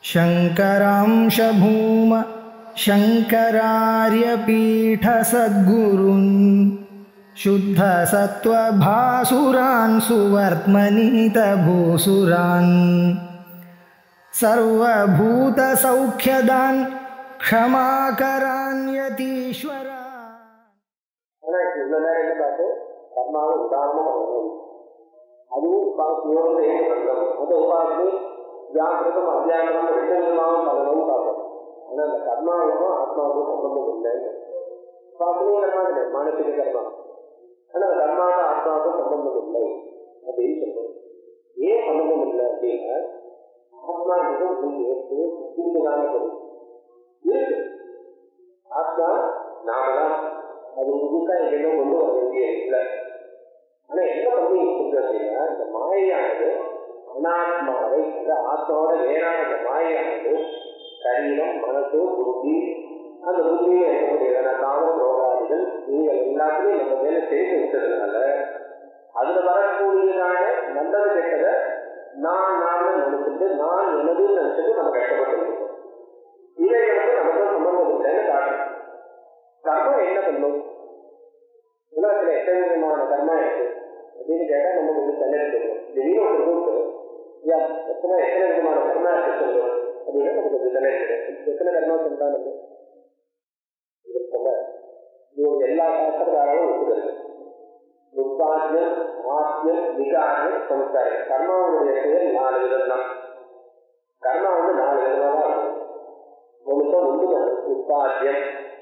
शंकरांश भूम शंकरार्यपीठ सद्गुरुन् शुद्ध सत्वभासुरान् सुवर्त्मनीत भूसुरान् सर्वभूत सौख्यदान् क्षमाकरान् यतीश्वरा. வியாக்கிரதம் அத்தியானம் ரெண்டு விதமாக பலனும் பார்க்கணும். ஆனால் அந்த கர்மாவுக்கும் ஆத்மாவுக்கும் சம்பந்தம் இல்லை. பாசனையும் கர்மா இல்லை, மானசிக கர்மா. ஆனால் கர்மாவும் ஆத்மாவுக்கும் சம்பந்தம் இல்லை அப்படின்னு சொல்றோம். ஏன் சம்பந்தம் இல்லை அப்படின்னா ஆத்மாவுக்கும் புரிந்துதான பொருள் இருக்கு. ஆத்மா நாமதான், அது முழுக்கா எங்கேயோ கொண்டு வர வேண்டிய இல்லை. ஆனா என்ன பண்ணி இருக்கு அப்படின்னா இந்த மாயானது அனாத்மாவை, அந்த ஆத்மாவோட வேறான அந்த மாயானது சரீரம், மனசு, புத்தி, அந்த புத்தியில் இருக்கக்கூடியதான காமம், ரோகாதிகள் நீங்கள் எல்லாத்தையும் நம்ம மேல சேர்த்து விட்டதுனால அதுல வரக்கூடியதான நல்லது கெட்டதை நான் நினைச்சிட்டு நான் எனதுன்னு நினைச்சிட்டு நம்ம கஷ்டப்பட்டு இருக்கோம். இதை நமக்கு சம்பந்தம் இல்லைன்னு காரணம். கர்மம் என்ன பண்ணும்? உலகத்துல எத்தனை விதமான கர்மா இருக்கு அப்படின்னு கேட்டா நம்ம கொஞ்சம் தண்ணி எடுத்துக்கணும். திடீர்னு ஒரு கூட்டு எத்தனை விதமான கர்மா இருக்கு சொல்லுவோம் அப்படின்னா நமக்கு கொஞ்சம் தண்ணி எடுத்துக்கணும். எத்தனை கர்மா சொன்னா நம்ம எல்லா சாஸ்திரக்காரரும் ஒப்புக்கிறது. உற்பாத்தியம், ஆத்தியம், விகாரம், சம்ஸ்காரம். கர்மாவுடைய செயல் 4 விதம் தான். கர்மா 4 விதமாக தான் இருக்கும். ஒன்று உற்பாத்தியம்,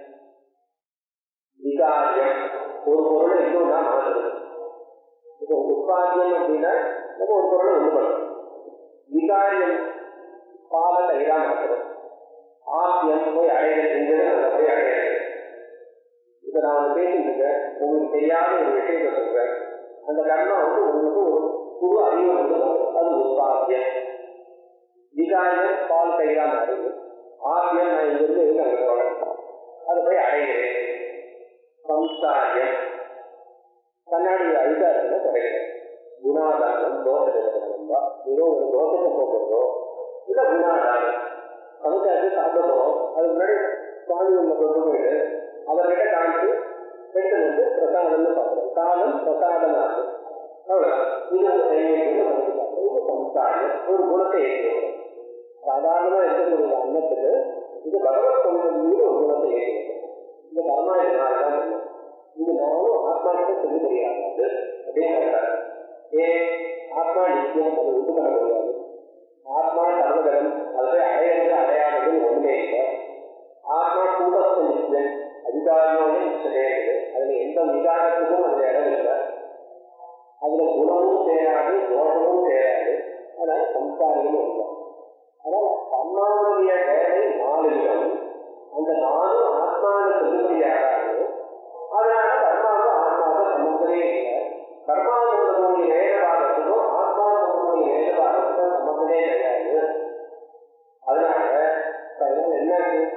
விகாரியம், ஒரு பொருளை இன்னும் தான் மாற்றுறது. இப்போ உற்பாத்தியம் அப்படின்னா நம்ம ஒரு பொருளை ஒன்று பண்ணணும். விகாரியம் பால தயிரா மாற்றுறது. ஆத்தியம் போய் அடையிறது, அந்த போய் அடையிறது. இப்போ நான் பேசிட்டு இருக்கேன், உங்களுக்கு தெரியாத ஒரு விஷயத்தை சொல்றேன். அந்த கர்மா உங்களுக்கு ஒரு புது அறிவு அது உற்பாத்தியம். விகாரியம் பால் தயிரா மாறுது. ஆத்தியம் நான் இங்கிருந்து அங்கே போறேன், அதை போய் அடைகிறேன். சம்ஸ்காரியம் கண்ணாடி அதிகாரத்தில் கிடையாது. குணாதானம், தோஷமா ஏதோ ஒரு தோஷத்தை போக்குறதோ இல்லை குணாதானம். சமைச்சாச்சு சாப்பிடுறோம், அதுக்கு முன்னாடி சுவாமி உள்ள கொண்டு போயிட்டு அவர்கிட்ட காமிச்சு பெற்று வந்து பிரசாதம்னு பார்க்குறோம். காலம் பிரசாதமாகும். அவ்வளோதான். இது ஒரு சம்ஸ்காரியம், ஒரு குணத்தை ஏற்றுக்கணும். சாதாரணமாக இருக்கக்கூடிய அன்னத்துக்கு இது பகவத் சம்பந்தம் மீது ஒரு குணத்தை ஏற்றுக்கணும். இந்த கர்மா இதனால்தான் இல்லை. இது நானும் ஆத்மாவுக்கு சொல்லி தெரியாது அப்படின்னு சொல்றாரு. ஏன் ஆத்மா நிச்சயம் அது உண்டு பண்ண முடியாது. ஆத்மா சர்வகரம், அதை அடையிறது அடையாதது ஒன்றுமே இல்லை. ஆத்மா கூட்டத்தை நிச்சயம் அதிகாரியோட நிச்சயம் இருக்குது. அதுல எந்த விகாரத்துக்கும் அதுல இடம் இல்லை. அதுல குணமும் சேராது, தோஷமும் சேராது. அதனால சம்ஸ்காரமும் இல்லை. அதனால கர்மாவுடைய வேலை 4 விதம். அந்த 4 ஆத்மாவில் சொல்லுபடியாகாது. அதனால கர்மாவும் ஆத்மாவும் சம்பந்தமே இல்லை. கர்மாவுடைய வேதபாகத்துக்கும் ஆத்மாவுடைய வேதபாகத்துக்கும் சம்பந்தமே கிடையாது. அதனால என்ன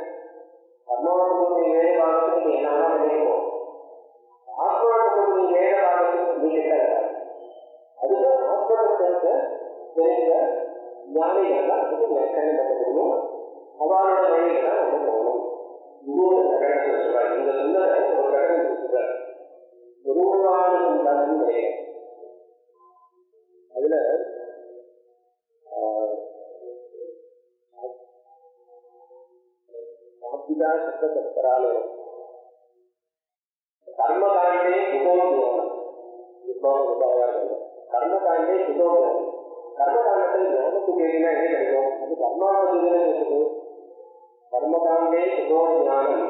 கர்மாவுடைய வேதபாகத்துக்கு என்னன்னா நினைப்போம், ஆத்மாவுடைய வேதபாகத்துக்கு நீக்கிட்டாங்க. அதுதான் ஆத்மாவுக்கு தெரிந்த ஞானிகள் தான் அதுக்கு வியாக்கியானம் பண்ண முடியும். அவரோட வழியை தான் நம்ம போகணும். இன்னொரு கட்டணத்தில் சொல்றாரு, இந்த சொன்ன ஒரு கட்டணத்தில் சொல்றாரு, ஒருவாளும் தரம் கிடையாது. அதுல சாப்பிதா சத்தராலும் கர்மகாண்டே குதோகியம், கர்மகாண்டே குதோகியம். கர்மகாண்டத்தில் ஞானத்துக்கு எதுனா என்ன கிடைக்கும்? அது கர்மாவதிலே இருக்குது. கர்மகாண்டே குதோ ஞானம்.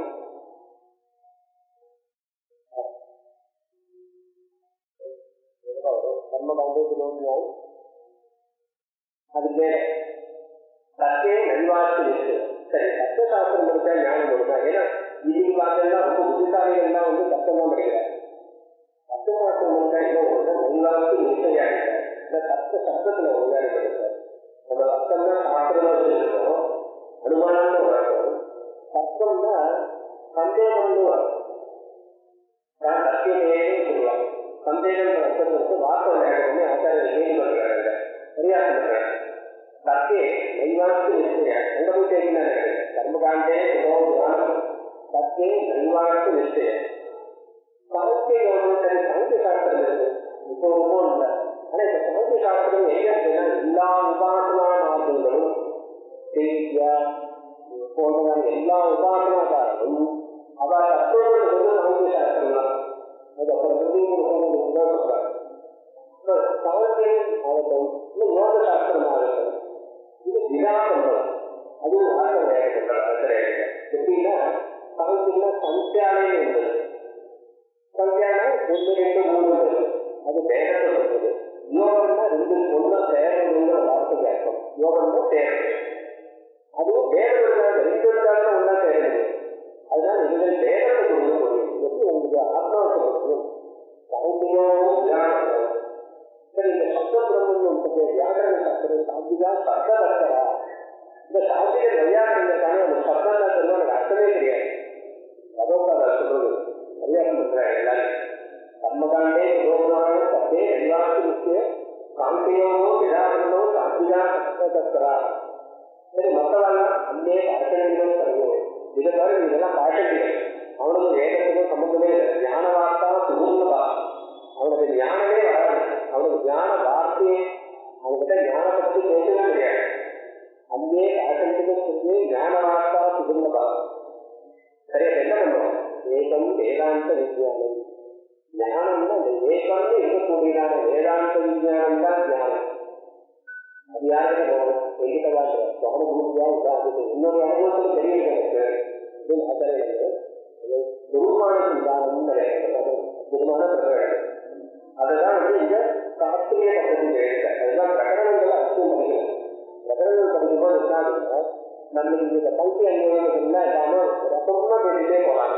கர்மகாண்டே குதோ ஞானம் அது பேர் சத்தே நல்வாழ்த்து இருக்கு. சரி, சத்தசாஸ்திரம் படித்தா ஞானம் கொடுத்தா. ஏன்னா இன்னைக்கு பார்த்தா ரொம்ப புத்திசாலிகள்லாம் சத்தம் தான் படிக்கிறாங்க. சத்தசாஸ்திரம் படித்தா என்ன ஒன்று நல்வாழ்த்து நிச்சயா இருக்க. இந்த சத்தத்துல ஒழுங்காடி படிக்கிறார். நம்ம சத்தம் தான் சாஸ்திரமா வச்சிருக்கோம், அனுமானம்னு வரும். சத்தம்னா சந்தேகம்னு வரும். சத்தியமே சொல்லுவாங்க. சந்தேகம் சத்தத்துக்கு வார்த்தை நேரமே ஆச்சாரிய கேள்வி பண்றாங்க, சரியா பண்றாங்க. சத்தே நைவாக்கு நிச்சயம் சத்தியே நல்வாழ்வு நிச்சயம். சாங்கிய யோகம் சரி, சாங்கிய சாஸ்திரம் இருக்கு, இப்போ ஒன்றும் இல்லை. ஆனா இப்ப சாங்கிய சாஸ்திரம் எங்க இருக்குன்னா எல்லா உபாசனா மார்க்கங்களும் போன்றதான எல்லா உபாசனாக்காரரும் அவ தத்துவம் சாங்கிய சாஸ்திரம் தான். அது அப்புறம் சொல்றாங்க. சாங்கியம் ஆகட்டும், யோக சாஸ்திரம் ஆகட்டும், இது விதாசம்பம். அது வார்த்தை வேறு எப்படின்னா சாங்கியம்னா சந்தியாலே இருந்தது. சந்தியானம் 1, 2, 3 அது வேகத்தை சொல்றது. யோகம்னா 2 ஒன்னா சேரணுங்கிற வார்த்தை அர்த்தம். யோகம்னா சேரணும். அதுவும் வேகம் 2 ஒன்னா சேரணும். அதுதான் நீங்கள் வேகத்தை கொடுக்க முடியும். எப்படி உங்களுக்கு ஆத்மாவை கொடுக்கணும். சாங்கியம் தியானம். சரி, இந்த சப்தபிரம்மன் வியாகரண சாஸ்திரம் சாந்தியா சப்தரா. இந்த சாந்திய வையாக்கங்களுக்கான ஒரு சப்தம் எனக்கு அர்த்தமே கிடையாது. அதோட சொல்றது கல்யாணம் பண்ற எல்லாரும் கர்மகாண்டே யோகமான சத்தே எல்லாத்துக்கு காந்தியோ விராகனோ சாந்தியா சப்தரா. சரி, மற்றவெல்லாம் அன்னே பாஷணிகளும் தருவோம். இதை தவிர இதெல்லாம் பாஷணிகள். அவனுக்கு வேகத்துக்கும் சம்பந்தமே இல்லை. ஞான வார்த்தா சுகுந்தவா. அவனுக்கு ஞானமே வராது. அவனுக்கு ஞான வார்த்தையே அவன்கிட்ட ஞானத்தை பற்றி பேசவே கிடையாது. அங்கே பாஷணிகளுக்கு ஞான வார்த்தா சுகுந்தவா. சரி, என்ன பண்றோம்? வேதம் வேதாந்த விஞ்ஞானம். ஞானம்னா அந்த வேதம்னு இருக்கக்கூடியதான வேதாந்த விஞ்ஞானம் தான் ஞானம். அது யாருக்கு போகணும்? எங்கிட்டதான் சுவாமியா உதாரணத்துக்கு இன்னொரு அனுபவத்துல தெரிய எனக்கு குருமான விதானம் குருமான பிரகடனம். அதுதான் இந்த சாஸ்திரிய பദ്ധதி எழுத. அதுதான் பிரகடனங்களை அர்த்தம் பண்ணிக்கணும். பிரகடனங்கள் படிக்கும்போது என்ன நம்ம இந்த பங்கி அனுபவங்கள் என்ன இல்லாம ரசமா பேசிட்டே போறாங்க.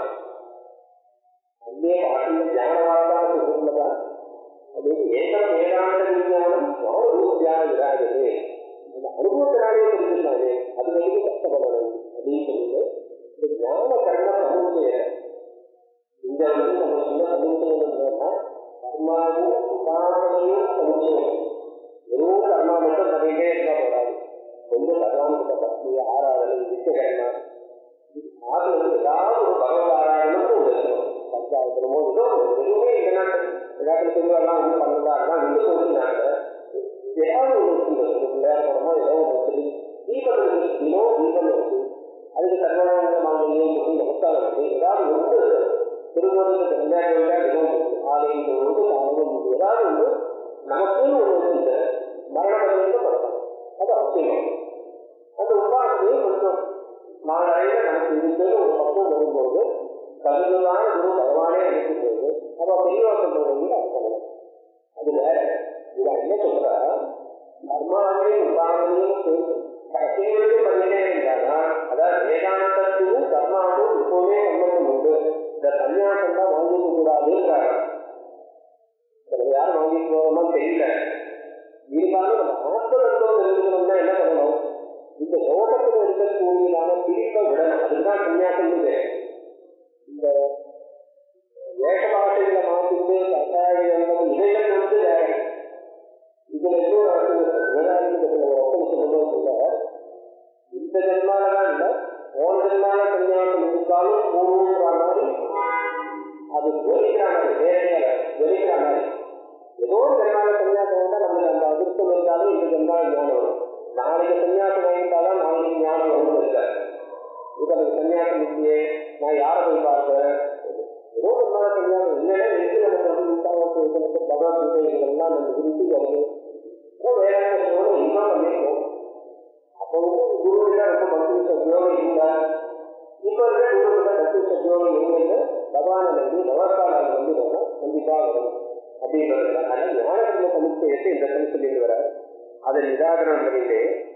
அங்கே பாட்டில தியானவாதான் சொல்லுதான் அது ஏகம் வேதாந்த விஞ்ஞானம் ரூபியாக விராது. அந்த அனுபவத்தினாலே தெரிஞ்சுட்டாங்க. அது வந்து கஷ்டப்படணும் அப்படின்னு சொல்லிட்டு இந்த ஞான கர்ம சமூக இந்த வந்து நம்ம சொன்ன சமூகம்னா கர்மாவும் உபாசனையும் சமூகம். வெறும் கர்மா மட்டும் பண்ணிட்டே இருந்தா போறாது. கொஞ்சம் கர்மாவுக்கு பக்தி ஆராதனை நித்திய கர்மா அது வந்து ஏதாவது ஒரு பகவத் ஆராதனும் ஒரு பஞ்சாயத்தனமோ ஏதோ எதுவுமே இல்லைன்னா எல்லாத்துல திருவிழா ஒன்றும் பண்ணலாம் நீங்க சொல்லினாங்க. ஏதாவது ஒரு விளையாடணுமோ ஏதோ ஒரு தீபம் இருக்கு. தீபம் இருக்கு. அதுக்கு சர்வநாயகம் நமஸ்காரம் இருக்கு. ஏதாவது ஒன்று திருமணத்துக்கு விளையாட்டு ஆலயம் போது ஏதாவது ஒன்று நமக்குன்னு ஒரு இந்த மரணம் பண்ணலாம். அது அவசியம். அந்த உபாசனையை கொஞ்சம் நாளையில நமக்கு இருந்து ஒரு பக்கம் வரும்போது தகுதியான குரு பகவானே அனுப்பும்போது நம்ம பெரியவா சொல்றது அர்த்தம். அது வேற. இதை என்ன சொல்ற கர்மாவையும் உபாசனையும் சேர்த்து பண்ணிட்டே இருந்தாங்கன்னா அதாவது வேதாந்தத்துக்கும் கர்மாவும் இப்போதே சம்பந்தம் உண்டு. இந்த சன்னியாசம் தான் வாங்கிக்க கூடாதுன்றாங்க. யாரும் வாங்கிட்டு போகணும்னு தெரியல. இருந்தாலும் நம்ம ஆத்மதத்துவம் தெரிஞ்சுக்கணும்னா என்ன பண்ணணும்? இந்த லோகத்தில் இருக்கக்கூடியதான பிரிப்பை விடணும். அதுதான் சன்னியாசம். இந்த வேஷ பாஷைகளை மாற்றிட்டு கட்டாயம் இதைகள் வந்து வேற. இதுல வேதாந்தத்துல ஒரு ஒப்பம் சொல்லணும் இல்ல. இந்த ஜென்மாலதான் இல்ல, போன ஜென்மால சன்னியாசம் இருந்தாலும் பூர்வன்ற மாதிரி அது ஜொலிக்கிற மாதிரி வேறையால ஜொலிக்கிற மாதிரி. ஏதோ ஜென்மால சன்னியாசம் வந்தா நம்மளுக்கு அந்த அதிர்ஷ்டம் இருந்தாலும் இந்த ஜென்மால ஞானம் வரும். நாளைக்கு சன்னியாசம் வாங்கிட்டாதான் நாளைக்கு ஞானம் வரும் இல்லை. உங்களுக்கு சன்னியாசம் இல்லையே, நான் யாரை போய் பார்க்கிறேன்? ஏதோ ஜென்மால சன்னியாசம் இல்லைன்னா எது நமக்கு பகவத்கீதை இதெல்லாம் நம்ம குறித்து வருது. வேதாந்த இன்னும் பண்ணிருக்கோம். அப்போ வந்து குருவில ரொம்ப பக்தி சத்தியோகம் இல்லை. இப்போ இருக்க குருவில பக்தி சத்தியோகம் இல்லைன்னு பகவானை வந்து நமஸ்காரம் வந்து கண்டிப்பா வரும் அப்படின்றதுனால ஞானத்தின சமுச்சயத்தை இந்த சமூகத்தில் வர அதை நிராகரணம் பண்ணிட்டு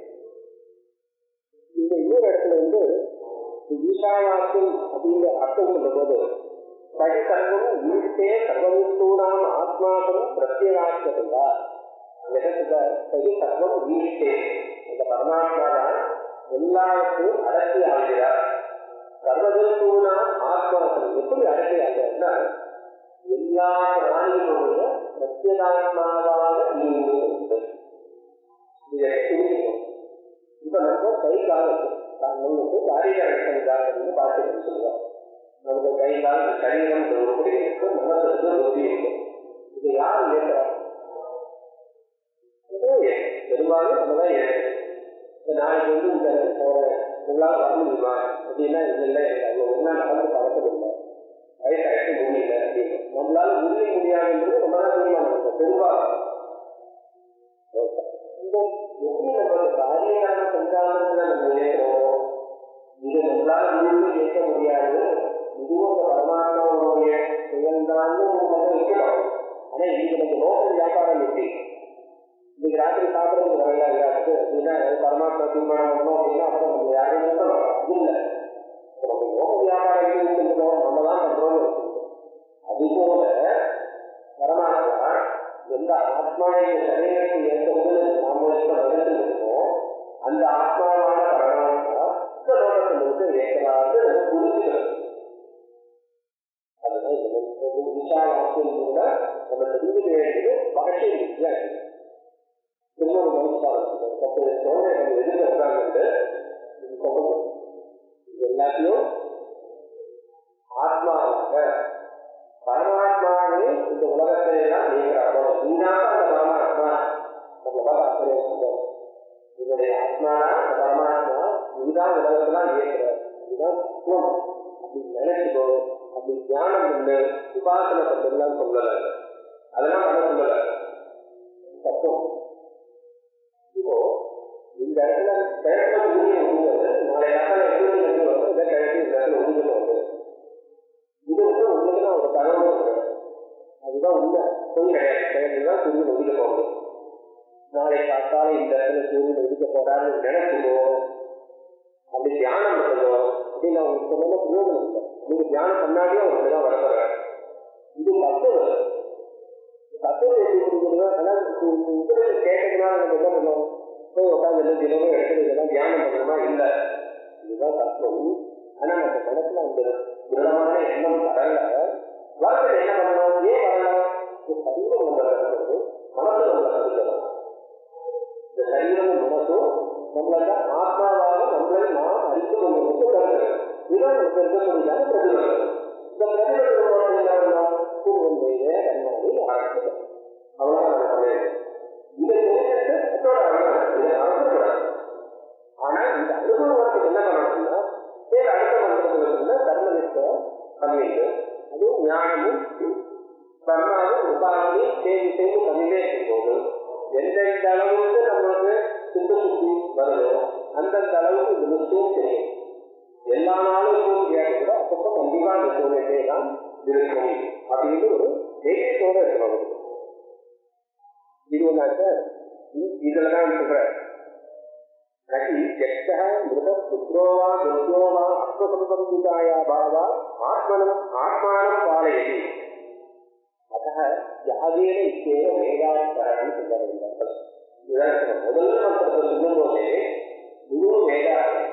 இந்த இன்னொரு இடத்துல வந்து ஈஷாவாக்கியம் அப்படிங்கிற அர்த்தம் சொல்லும் போது சரி சர்வம் ஈட்டே சர்வவித்தூராம் ஆத்மாக்களும் பிரத்யேகாட்சியா அந்த இடத்துல சரி சர்வம் ஈட்டே இந்த பரமாத்மா தான் எல்லாருக்கும் அடக்கி ஆகிறார். சர்வவித்தூராம் ஆத்மாக்கள் எப்படி அடக்கி ஆகிறார்னா எல்லா பிராணிகளுடைய பிரத்யேகாத்மாவாக இருந்து இப்ப நம்ம கை காலம் நம்மளுக்கு காரியம் பார்த்து சொல்லுவார். நமக்கு கை கால் சரீரம் உருப்படி இருக்கு, மனசுக்கு உறுதி இருக்கு. இது யார் இயக்குறாங்க? பெரும்பாலும் நம்ம தான் இயக்குறோம். நாளைக்கு வந்து இந்த போறேன், உங்களால் வர முடியுமா அப்படின்னா இல்லை, எனக்கு அவ்வளோ ஒன்றா நடந்து பழக்கமில்லை, வயசாயிட்டு முடியல அப்படின்னு. நம்மளால முடியாதுன்றது ரொம்ப தான் தீர்மானம் பெரும்பாலும். இந்த எப்படி நம்ம காரியமான சஞ்சாரத்துல நம்ம இயக்கிறோம், இது நம்மளால இயக்க முடியாது, இதுவும் அந்த பரமாத்மாவுடைய செயல்தான்னு வைக்கலாம். ஆனா இன்னைக்கு நம்ம லோக்கல் வியாபாரம் எப்படி இன்னைக்கு ராத்திரி சாப்பிட்றது நிறையா இல்லாது அப்படின்னா பரமாத்மா தீர்மானம் பண்ணணும் அப்படின்னா அப்புறம் நம்ம யாரையும் நிறுத்தணும். அது இல்லை, நம்ம லோக்கல் வியாபாரம் எப்படி செஞ்சுக்கணும், நம்ம தான் பண்றோம்னு வச்சுக்கணும். அதுபோல பரமாத்மா எந்த ஆத்மா சரீரத்தை ஏற்படுவது நாம நடந்துருக்கோம், அந்த ஆத்மாவான பரமாத்மா இந்த லோகத்திலிருந்து ஏற்கலாது நம்ம புரிஞ்சுக்கணும். அதுதான் விஷாலாசியம் கூட நம்ம தெரிஞ்சுக்க வேண்டியது பாஷை வித்தியா இருக்கு. இன்னொரு மனுஷாலும் சோழ எதிர்த்து உட்கார்ந்து இது எல்லாத்தையும் ஆத்மாவாக பரமாத்மாவே இந்த உலகத்தை எல்லாம் நீங்கிறாரோ, நீங்காத அந்த பரமாத்மா நம்ம ஆசிரியர் இதனுடைய ஆத்மானா அந்த பரமாத்மா இதுதான் உலகத்தெல்லாம் இயக்குறார், இதுதான் தத்துவம் அப்படின்னு நினைச்சுக்கோ, அப்படி தியானம் பண்ணு, உபாசனை பண்றதுலாம் சொல்லல, அதெல்லாம் பண்ண சொல்லல, தத்துவம். இப்போ இந்த இடத்துல கிழக்கு உரிய உண்மை நாளை எப்படி வந்து இதை கிழக்கு இந்த இடத்துல உண்மை வந்து இது வந்து உண்மைக்கு ஒரு தகவல் இருக்கு, அதுதான் உண்மை, பொய் கிடையாது. கிழக்குதான் சூரியன் ஒதுக்க போகுது, நாளை காத்தால இந்த இடத்துல சூரியன் ஒதுக்க போறான்னு நினைச்சுக்கோ, அப்படி தியானம் பண்ணுதோ அப்படின்னு அவங்க சொன்னா பிரயோஜனம் இல்லை. நீங்க தியானம் பண்ணாலே அவங்க தான் வரப்படுற இது தத்துவம். தத்துவம் எப்படி புரிஞ்சுக்கணும், ஆனால் உங்களை கேட்டதுனால நம்ம என்ன பண்ணுவோம், போய் உட்காந்து தினமும் எடுத்து இதெல்லாம் தியானம் பண்ணணுமா? இல்லை, இதுதான் தத்துவம். ஆனா நம்ம மனசுல அந்த திருடமான எண்ணம் வரல, வாழ்க்கையில் என்ன பண்ணணும், ஏன் வரலாம், சரீரம் நம்மளை கற்றுக்கிறது, மனசு நம்மளை கற்றுக்கணும். இந்த சரீரமும் மனசும் நம்மள ஆத்மாவாக நம்மளை நாம் அறிந்து கொண்டு கருது, இதுதான் நமக்கு இருக்கக்கூடியதான பிரதிபலம். இந்த பிரதிபலம் பூர்வந்தைய கண்ணாடி ஆரம்பிக்கும், அவ்வளவுதான் நம்ம இதை அதோட இதை நடத்தக்கூடாது. ஆனா இந்த அனுபவத்துக்கு என்ன பண்ணணும்னா வேறு அடுத்த மந்திரத்துல கர்மனிஷ்ட பண்ணிட்டு அதுவும் ஞானமும் கர்மாவும் உபாசனையும் செய்து பண்ணிட்டே இருக்கும்போது எந்தெந்த அளவுக்கு நம்மளுக்கு சுத்த சுத்தி வருதோ அந்தந்த அளவுக்கு இது நிச்சயம் தெரியும். எல்லா நாளும் சூழ்நிலையாக கூட அப்பப்போ கண்டிப்பா அந்த சூழ்நிலையே தான் இருக்கும் அப்படின்னு ஒரு தைரியத்தோட இருக்கணும். இது ஒன்னாக்க இதுலதான் சொல்ற மிருதபுத்ரோவா துர்யோவா அஸ்வசம்பந்திதாயா பாவா ஆத்மனம் ஆத்மானம் பாலயதி அத யாகேன இத்தேவ வேதாச்சாரம் சொல்லுகிறார்கள். முதல் மந்திரத்தை சொல்லும் போதே குரு வேதாச்சாரம்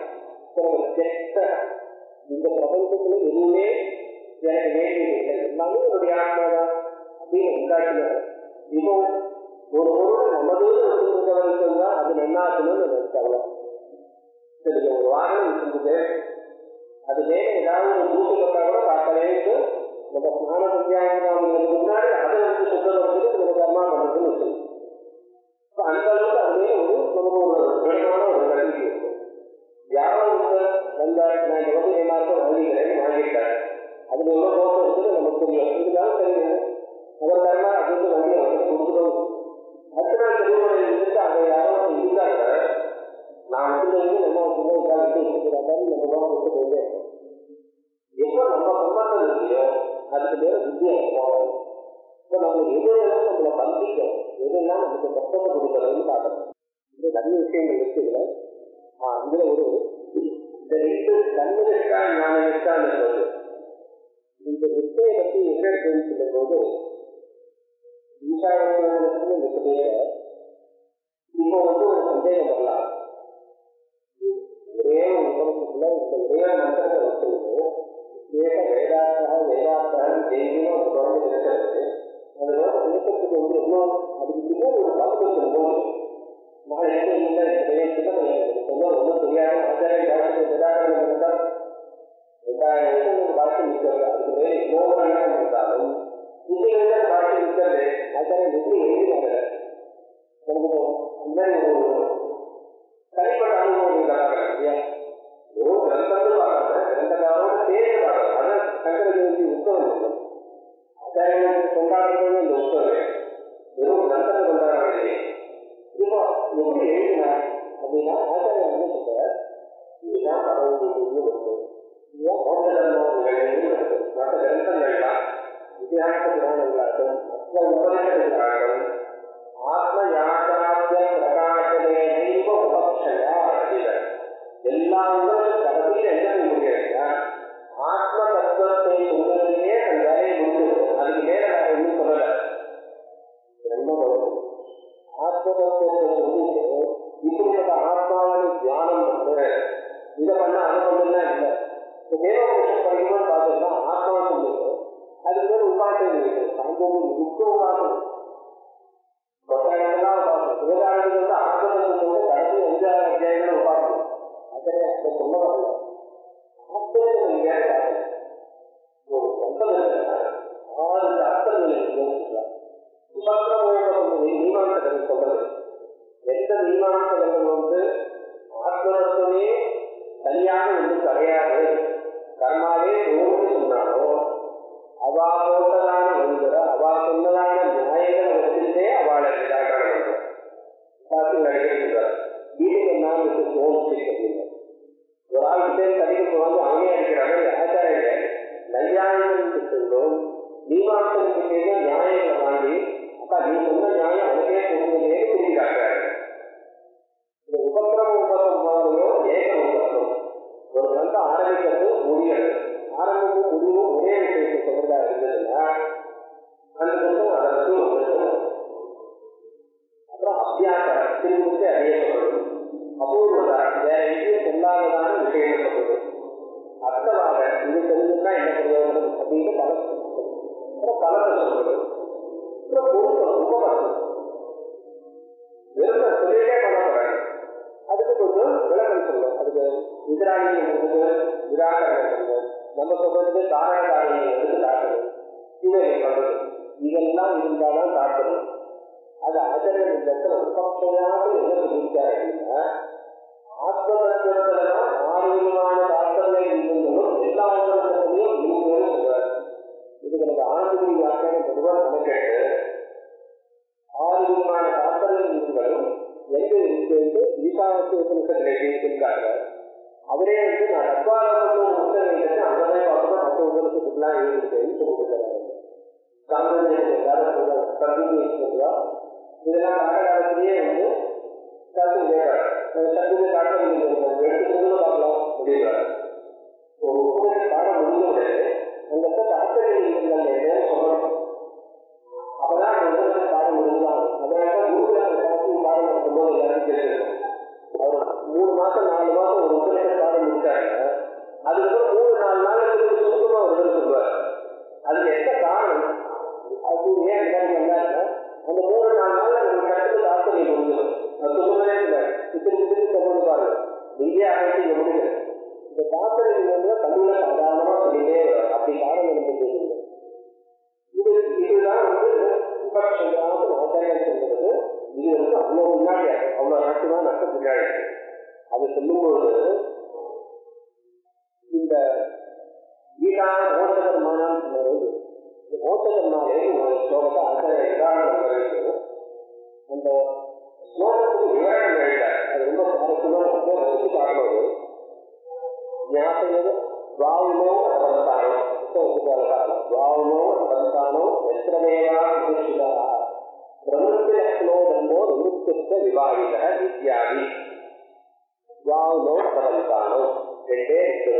இந்த பிரபஞ்சத்துல எதுவுமே எனக்கு வேண்டியது எல்லாமே என்னுடைய ஆத்மாதான் அப்படின்னு உண்டாக்கினார். இப்போ ஒரு பொருள் நமது வரைக்கும் தான் அது நன்னாக்கணும்னு நினைச்சாங்க. சரி, ஒரு வாகனம் செஞ்சுட்டு அது மேல ஏதாவது ஒரு தூக்கு கொண்டா கூட காக்கலேன்னு நம்ம ஸ்நான சந்தியாங்களுக்கு முன்னாடி அதை வந்து சுத்தப்படுறது நமக்கு அம்மா பண்ணுறதுன்னு வச்சுக்கணும். இப்போ அந்த அளவுக்கு அது மேலே நமக்கு ஒரு வேகமான ஒரு நம்பிக்கை இருக்கும். யாரோ வந்தார், நான் இந்த வந்து எல்லாருக்கும் வாங்கிட்டேன், அதுல எவ்வளோ தோட்டம் இருக்குது நமக்கு தெரியும், இதுதான் தெரியும் அதற்காக அப்படின்னு வண்டியை வந்து கொடுக்கணும். அடுத்த நாள் தெளிவுரை இருந்துட்டு அதை யாரோ இருந்தாங்க, நான் வந்து என்ன வச்சுருந்தேன் நம்ம விட்டு போயிட்டே இருக்கேன். எப்போ நம்ம சம்பந்தம் இல்லையோ அதுக்கு பேர வித்தியாசம் போகணும். இப்போ நம்மளுக்கு எதெல்லாம் நம்மளை பந்திக்கும், எதெல்லாம் நமக்கு கஷ்டத்தை கொடுக்கறதுன்னு பார்க்கணும். இது நிறைய விஷயங்கள் இருக்குதுல. இதுல ஒரு இந்த ரெண்டு தன்னிஷ்டா ஞான நிஷ்டான்னு சொல்றது. இந்த நிஷ்டையை பற்றி என்ன தெரிவிக்கும் போது ஈசாவாசனத்துல நிஷ்டையில இப்போ வந்து ஒரு சந்தேகம் வரலாம். ஒரே ஒரு உபநிஷத்துல இந்த ஒரே மந்திரத்தை வச்சிருக்கு, ஏக வேதார்த்தா வேதார்த்தம் தேவியும் ஒரு குழந்தை இருக்கிறது. அதோட விளக்கத்துக்கு வந்து இன்னும் அதுக்கு பின்னாடி ஒரு காலத்தில் போது நாளை இல்லை ஒன்றும் தெரியாத ஆச்சாரிய காலத்துக்கு வேதாரணம் இருந்தால் 2000 வருஷம் வாழ்க்கை நிற்க இருந்தாலும் இங்கே காட்சி இருக்கிறது ஆச்சாரிய எப்படி எழுதினாங்க நமக்கு அந்த ஒரு தனிப்பட்ட அனுபவம் இல்லையா ஒரு கிரந்தங்கள் பார்க்கறது கிரந்தக்காரோட சேர்ந்து பார்க்கறது அதான் சங்கர ஜெயந்தி உற்சவம் இல்லை ஆச்சாரியன் கொண்டாடுறது இந்த உற்சவமே வெறும் கிரந்தத்தை கொண்டாடுறது இப்போ எப்படி எழுதினார் அப்படின்னா ஆச்சாரியன் என்ன சொல்ற இதுதான் பகவத்கீதைன்னு இருக்கு இதுதான் மோட்ச தர்மம் மற்ற கிரந்தங்கள்லாம் இதிகாச புராணங்களாகட்டும் மற்ற உபநிஷத்துகளாகட்டும் ஆத்ம யாத்திராத்திய பிரகாசனே தெய்வ உபக்ஷயா எல்லா உங்களுக்கும் கடைசியில் என்ன செய்ய முடியாதுன்னா ஆத்ம தத்துவத்தை சொல்வதற்கே அந்த வேலையை முடிஞ்சிடும் அதுக்கு மேல வேற ஒன்றும் சொல்லலை ரொம்ப ஆத்ம தத்துவத்தை சொல்லிட்டு இப்படிப்பட்ட ஆத்மாவின் தியானம் வந்து இதை பண்ண அதை பண்ணலாம் இல்லை இப்போ தேவபுருஷம் படிக்கும்போது பார்த்தோம்னா ஆத்மாவை சொல்லிட்டு அது பேர் உபாசனை இருக்கு சம்பவம் முக்கிய உபாசனை பத்தாயிரம்லாம் உபாசனை சிவகாரத்துக்கு வந்து ஆத்மதத்துவத்தோட கடைசி 5,000 அத்தியாயங்களும் உபாசனை அதை சொல்ல வரல ஆத்மதம் எங்கேயாவது பார்க்கணும் ஒரு சந்தர்ப்பம் 6 அர்த்தங்களை யோசிக்கலாம் உபக்கிரம மீமாசகர்கள் சொல்றது எந்த மீமாசகர்கள் வந்து ஆத்மதத்துவமே தனியாக ஒன்றும் கிடையாது கர்மாவே தோன்று சொன்னாலோ அவா போட்டதான ஒன்றுற அவா சொன்னதான நியாயங்களை வச்சுட்டே அவளை நிராகரணம் பார்த்து நடிக்கிறார் வீட்டுக்கு என்ன தோன்று ஒரு ஆள் கிட்டே கடிக்கு வந்து அவங்க அடிக்கிறாங்க ஆச்சாரியர்கள் நையாயிரம் சொல்லும் மீமாசம் கிட்டே நியாயங்களை வாங்கி அப்பா நீ சொன்ன நியாயம் அவனே சொன்னதே புரிஞ்சுக்காட்டாரு இந்த உபக்கிரம உபசம்பாதையோ ஏக உபக்கிரம் ஒரு கிரந்தம் ஆரம்பிக்கிறது முடியாது ஆரம்பிக்கும் முடிவும் ஒரே விஷயத்தை சொல்றதா இருந்ததுன்னா அந்த கிரந்தம் அதை அப்புறம் அத்தியாசம் திரும்பிட்டு அதே சொல்லணும் அபூர்வதா வேற எங்கேயும் சொல்லாததான விஷயம் சொல்றது அர்த்தவாக இது தெரிஞ்சுன்னா என்ன பிரயோஜனம் அப்படின்னு பலத்தை சொல்றது அப்புறம் பொருத்தம் உபகரணம் வெறும் தொழிலே பண்ணப்படுறாங்க அதுக்கு கொஞ்சம் விளக்கம் சொல்லுவோம் அதுக்கு எதிராளிகள் இருந்தது நிராகரணம் சொல்லுவோம் நம்ம சொல்றது காரணக்காரங்களை எடுத்து காட்டணும் இதை பண்றது இதெல்லாம் இருந்தால்தான் காட்டணும் அது ஆச்சரியம் இந்த இடத்துல உபக்ஷையாக என்ன சொல்லியிருக்காரு அப்படின்னா ஆத்மதத்துவத்துலதான் 6 விதமான தாக்கங்கள் இருந்தும் எல்லா உலகத்தையும் நீங்களும் சொல்றாரு இதுக்கு நம்ம ஆனந்தி வியாக்கியானம் பொதுவாக கணக்கெட்டு 6 விதமான தாக்கங்கள் இருந்தும் எங்க இருக்கு ஈசாவசியத்திற்கு இருக்காங்க அவரே வந்து நான் டப்பாளர்களும் முக்கியம் அங்கவே பார்க்கணும் மற்ற உலகத்துக்குலாம் எழுதிருக்கேன்னு சொல்லியிருக்காங்க இதெல்லாம் காலகாலத்திலேயே வந்து சத்துக்கு கேட்கறாங்க சத்துக்கு காட்ட முடியும் எடுத்து பார்க்கலாம் முடியல ஒரு உலகத்தை காண முடிஞ்ச அந்த ஆச்சரியங்கள் என்னன்னு சொல்லணும் அப்பதான் அந்த உலகத்தை காண முடிஞ்சாங்க அதனால குருகுல பாடம் நடக்கும்போது எல்லாரும் தெரிஞ்சிருக்கும் அவர் 3 மாசம் 4 மாசம் ஒரு உலகத்தை பாடம் முடிச்சாங்க அதுக்கப்புறம் 3-4 நாள் சுத்தமா ஒரு இடம் சொல்லுவார் அதுக்கு என்ன காரணம் அது ஏன் என்ன அந்த 3-4 நாள்ல நம்ம கட்டத்துக்கு ஆச்சரியம் முடிஞ்சிடும் அது சொல்லவே இல்லை இத்தனை சொல்றது பாருங்க இந்தியா ஆராய்ச்சி முடியல இந்த ஆச்சரியம் வந்து கல்லூரில சாதாரணமா சொல்லிட்டே அப்படி காரணம் எனக்கு இதுதான் வந்து விபக்ஷமாக ஆச்சாரியம் சொல்றது இது வந்து அவ்வளவு முன்னாடி அவ்வளவு நாட்டுமா நஷ்ட பின்னாடி அது சொல்லும்போது இந்த கீதா மோட்சகர்மானான்னு சொல்லும்போது மோட்சகர்மாவே ஒரு ஸ்லோகத்தை ஆச்சாரிய உதாரணம் அந்த ஸ்லோகத்துக்கு விவரணம் எழுதார் அது ரொம்ப சுவாரஸ்யமா பார்க்கும்போது ஞாபகம் வாவுனோ அவந்தானோ வாவுனோ அவந்தானோ எத்திரமேவா விதிஷ்டிதா பிரவருத்தி லக்ஷ்மோ தந்தோ நிமித்த விவாதித இத்தியாதி வாவுனோ அவந்தானோ ரெண்டே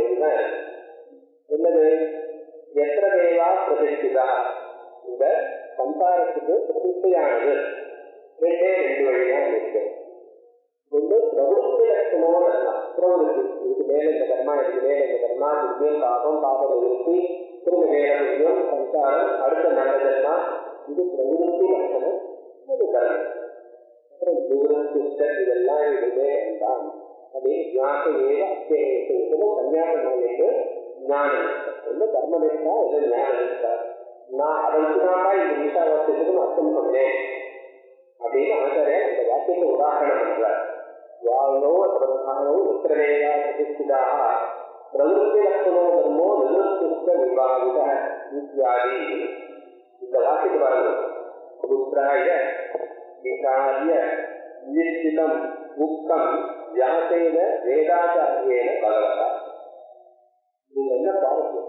என்னது எத்திரமேவா பிரதிஷ்டிதா இந்த சம்சாரத்துக்கு பிரதிஷ்டையானது ரெண்டே 2 வழிதான் இருக்கு ஒன்று பிரவருத்தி லட்சணம் பிரவருத்தி இதுக்கு மேல இந்த கர்மா இதுக்கு மேல இந்த கர்மா புண்ணியம் பாபம் பாபம் விருத்தி திரும்ப வேற புண்ணியம் சம்சாரம் அடுத்த நல்ல கர்மா இது பிரவருத்தி லட்சணம் இது கர்மம் அப்புறம் நிவர்த்தி இதெல்லாம் இதுவே வேண்டாம் அதே ஞாபக ஏக அத்தியாயத்தை சன்னியாசம் ஞானம் என்ன கர்ம நிஷ்டா இல்லை ஞான நிஷ்டா நான் அதை வச்சுதான்டா இந்த ஈஷாவாஸ்யத்துக்கு அர்த்தம் சொன்னேன் அப்படின்னு ஆச்சாரியர் இந்த வாக்கியத்தை உதாரணம் பண்றார். வாழ்வோ பிரதானோ உத்திரவேயா பிரதிஷ்டிதாக பிரவருத்தி லட்சணோ தர்மோ நிவர்த்தித்த விவாதித இத்தியாதி. இந்த வாக்கியத்தை பாருங்க. புத்திராய விகாரிய நிச்சிதம் முக்தம் வியாசேன வேதாச்சாரியேன பகவதா. இது என்ன பாருங்க.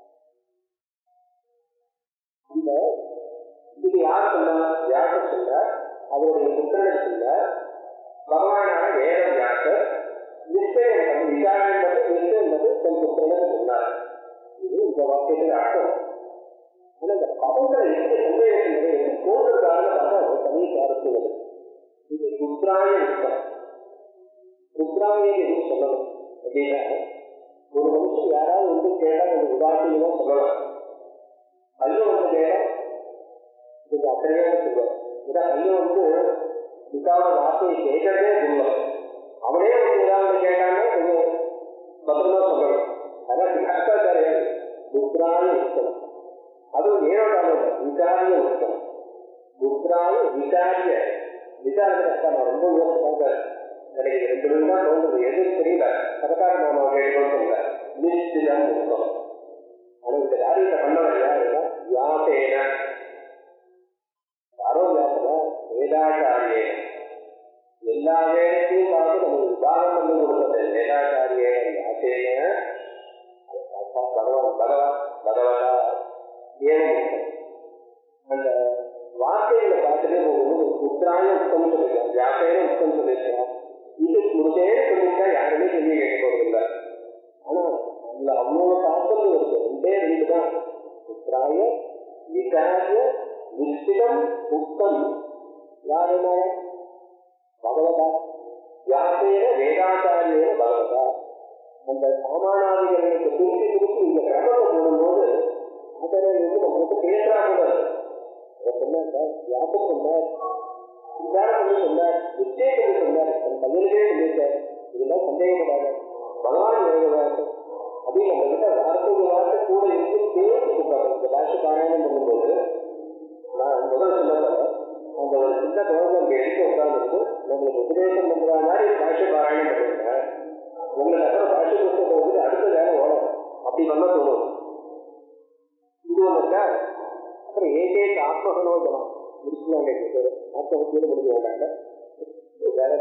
இந்த இது யார் சொன்னார்? வியாசர் சொன்னார். அவருடைய புத்திரன் சொன்னார். பகவானான வேத வியாசர் நிச்சயம் விசாரணை நிச்சயம் தன் புத்திரன் சொன்னார். இது இந்த வாக்கியத்தில் அர்த்தம். ஆனா இந்த பதங்கள் எப்படி சந்தேகம் போன்றதாக தனி சார்ந்துள்ளது. இது புத்திராய யுத்தம். புத்திராயை எதுவும் சொல்லணும் அப்படின்னா ஒரு மனுஷன் யாராவது வந்து கேட்டால் ஒரு உதாரணமா சொல்லலாம். ஐயோ வந்து கேட்டா இது அத்தனையாக சொல்லுவார். ஏன்னா ஐயோ வந்து இதுக்காக வார்த்தையை கேட்கறதே சொல்லுவார். அவனே வந்து ஏதாவது கேட்டாங்கன்னா கொஞ்சம் பத்திரமா சொல்லணும். அதான் வியாசாச்சாரியர் புத்திராய யுத்தம். அதுவும் ஏழாவது விசாரிய யுத்தம். புத்திராய விசாரிய விசாரத்தை நான் ரொம்ப யோசிப்பாங்க. எனக்கு 2 பேரும் தான் தோன்றுது. எதுவும் தெரியல. சரக்கார மாமா கேட்கணும் நிச்சயம் யுத்தம். ஆனால் இந்த காரியத்தை பண்ணவன் யாருன்னா வியாசேன யாரோ வியாசன வேதாச்சாரியே. எல்லா வேலைக்கும் பார்த்து நமக்கு விவாதம் பண்ணி கொடுத்தது வேதாச்சாரியே வியாசேன பகவான் பகவதா ஏன் அந்த வார்த்தைகளை பார்த்துட்டே போகும்போது புத்திராய உத்தம் சொல்லிருக்கான், வியாசேன உத்தம் சொல்லியிருக்கான். இது முழுதே சொல்லிட்டா யாருமே சொல்லி கேட்க போறதில்லை. ஆனா அதுல அவ்வளவு தாக்கங்கள் இருக்கு. 2 தான். புத்திராய விசாரிய நிச்சிதம் உத்தம் யாருன பகவதா வியாசேன வேதாச்சாரியேன பகவதா. அந்த சாமானாதிகளுக்கு திருப்பி இந்த கிரமத்தை போடும்போது ஆச்சாரியர் வந்து நம்மளுக்கு பேசுறா கூட சொன்னார். வியாசம் சொன்னார், விசாரம் பண்ணி சொன்னார், நிச்சயம் சொன்னார், தன் பையனுக்கே சொல்லியிருக்கார். இதெல்லாம் சந்தேகப்படாது. பகவான் வேதவாசம் அப்படின்னு நம்ம கிட்ட வார்த்தை கூட இருந்து பேசி கொடுப்பாங்க. இந்த பாஷை பாராயணம் பண்ணும்போது நான் முதல் சொன்னதால அந்த ஒரு சின்ன குழந்தை அங்கே எடுத்து உட்கார்ந்து நம்மளுக்கு உபதேசம் பண்ற மாதிரி பாஷை பாராயணம் பண்ணுங்க. உங்களுக்கு அப்புறம் பாஷை புத்தகம் வந்து அடுத்த வேலை ஓடும். அப்படி பண்ண தோணும். இது ஒன்றுக்கா அப்புறம் ஏகேக ஆத்மசனோதனம் முடிச்சுனாங்க. ஆத்மஹத்தியோடு முடிஞ்சு வேண்டாங்க. வேற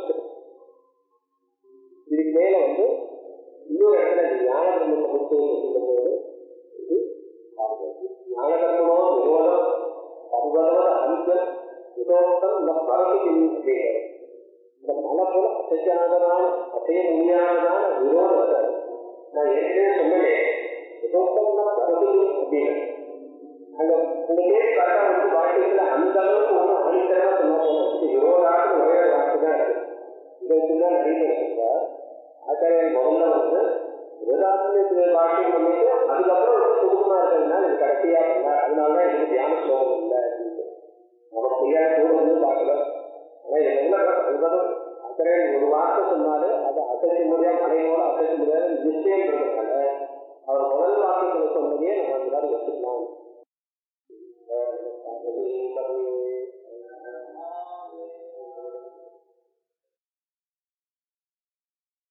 இதுக்கு மேல வந்து இன்னொரு இடத்துல ஞான தர்மத்தை குறித்து சொல்லும்போது இது ஞான தர்மமோ நிறுவனம் பருவதோட அனுப்ப யுதோக்தம் மரபு அப்படிங்கிற இந்த மலை போல அசையானதான அசைய முடியாததான விரோதத்தை நான் ஏற்கனவே சொன்னேன். யுதோக்தம் மரபு அப்படின்னு அந்த கேட்டு பார்த்தா வந்து வாழ்க்கையில அந்த அளவுக்கு ஒன்றும் அணித்தரமா சொன்னாங்க. விரோதாட்டு ஒரே வார்த்தை தான் இருக்கு. இதற்குதான் நிறைய ஆச்சாரியர் முதல்ல வந்து விரோதாத்ம வாக்கியம் பண்ணிட்டு அதுக்கப்புறம் வந்து சுருக்கமா இருக்கிறதுனால இது கடைசியா பண்ணார். அதனாலதான் இதுக்கு தியான ஸ்லோகம் இல்லை அப்படின்னு நமக்கு தெரியாத கூட வந்து பார்க்கல. ஆனா இது என்ன ஆச்சாரியர் ஒரு வார்த்தை சொன்னாரு அதை அசைக்க முடியாது, மனையோட அசைக்க முடியாது நிச்சயம் இருக்கிறதுனால அவர் முதல் வாக்கியத்தில் சொன்னதையே நம்ம எல்லாரும் வச்சுக்கலாம்.